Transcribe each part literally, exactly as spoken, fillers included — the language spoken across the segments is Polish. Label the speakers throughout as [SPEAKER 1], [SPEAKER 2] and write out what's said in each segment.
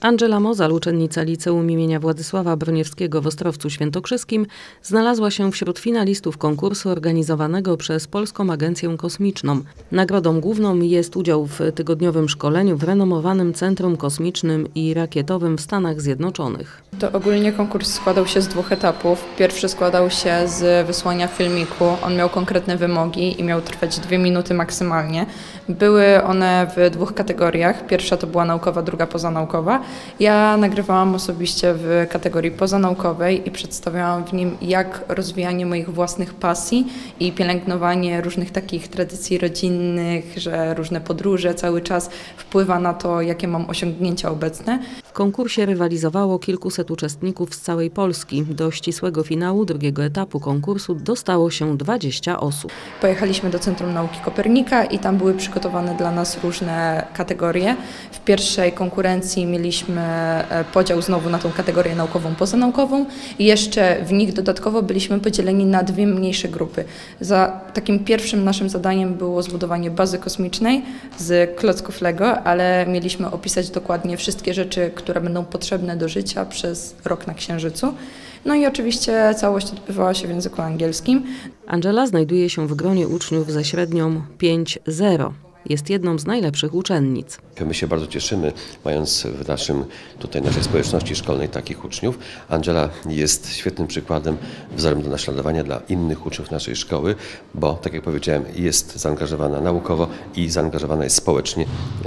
[SPEAKER 1] Angela Mozal, uczennica liceum imienia Władysława Broniewskiego w Ostrowcu Świętokrzyskim, znalazła się wśród finalistów konkursu organizowanego przez Polską Agencję Kosmiczną. Nagrodą główną jest udział w tygodniowym szkoleniu w renomowanym Centrum Kosmicznym i Rakietowym w Stanach Zjednoczonych.
[SPEAKER 2] To ogólnie konkurs składał się z dwóch etapów. Pierwszy składał się z wysłania filmiku. On miał konkretne wymogi i miał trwać dwie minuty maksymalnie. Były one w dwóch kategoriach. Pierwsza to była naukowa, druga pozanaukowa. Ja nagrywałam osobiście w kategorii pozanaukowej i przedstawiałam w nim, jak rozwijanie moich własnych pasji i pielęgnowanie różnych takich tradycji rodzinnych, że różne podróże cały czas wpływa na to, jakie mam osiągnięcia obecne.
[SPEAKER 1] W konkursie rywalizowało kilkuset uczestników z całej Polski. Do ścisłego finału drugiego etapu konkursu dostało się dwadzieścia osób.
[SPEAKER 2] Pojechaliśmy do Centrum Nauki Kopernika i tam były przygotowane dla nas różne kategorie. W pierwszej konkurencji mieliśmy podział znowu na tą kategorię naukową, pozanaukową i jeszcze w nich dodatkowo byliśmy podzieleni na dwie mniejsze grupy. Za takim pierwszym naszym zadaniem było zbudowanie bazy kosmicznej z klocków Lego, ale mieliśmy opisać dokładnie wszystkie rzeczy, które będą potrzebne do życia przez rok na Księżycu. No i oczywiście całość odbywała się w języku angielskim.
[SPEAKER 1] Angela znajduje się w gronie uczniów ze średnią pięć zero. Jest jedną z najlepszych uczennic.
[SPEAKER 3] My się bardzo cieszymy, mając w naszym, tutaj naszej społeczności szkolnej takich uczniów. Angela jest świetnym przykładem, wzorem do naśladowania dla innych uczniów naszej szkoły, bo, tak jak powiedziałem, jest zaangażowana naukowo i zaangażowana jest społecznie.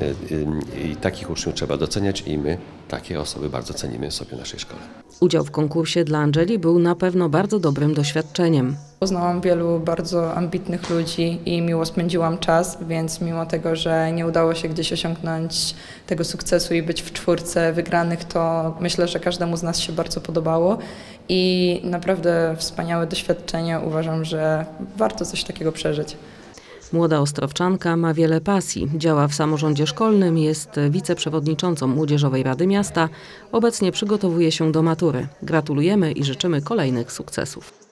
[SPEAKER 3] I takich uczniów trzeba doceniać i my takie osoby bardzo cenimy sobie w naszej szkole.
[SPEAKER 1] Udział w konkursie dla Angeli był na pewno bardzo dobrym doświadczeniem.
[SPEAKER 2] Poznałam wielu bardzo ambitnych ludzi i miło spędziłam czas, więc mimo tego, że nie udało się gdzieś osiągnąć tego sukcesu i być w czwórce wygranych, to myślę, że każdemu z nas się bardzo podobało i naprawdę wspaniałe doświadczenie. Uważam, że warto coś takiego przeżyć.
[SPEAKER 1] Młoda ostrowczanka ma wiele pasji. Działa w samorządzie szkolnym, jest wiceprzewodniczącą Młodzieżowej Rady Miasta. Obecnie przygotowuje się do matury. Gratulujemy i życzymy kolejnych sukcesów.